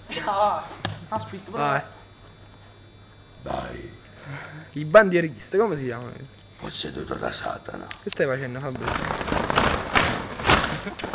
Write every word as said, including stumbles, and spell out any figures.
Ah, aspetta, Vai. Dai, Il bandierista, come si chiama? posseduto da Satana. Che stai facendo, Fabrizio?